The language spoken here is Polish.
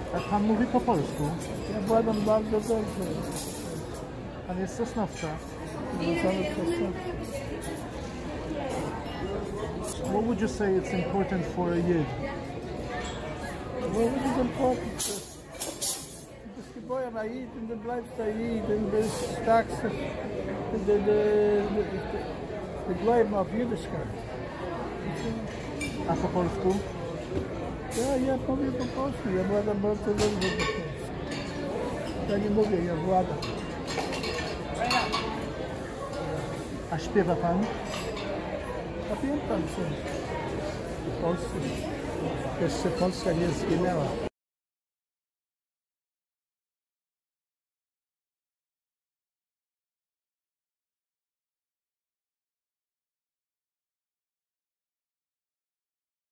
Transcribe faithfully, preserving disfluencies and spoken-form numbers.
A pan mówi po polsku? Ja władam bardzo dobrze. Pan jest z Sosnowca. What would you say it's important for a youth? Well, it is important dat je boeien maar eet en dan blijft hij eet en dan straks de de de de blijft maar vierde schaar. A po polsku? Ja, ja powiem po polsku, ja władam bardzo dobrze po polsku. Ja nie mówię, ja władam. A śpiewa pan? Pamiętam coś w Polsce. Jeszcze Polska nie zginęła.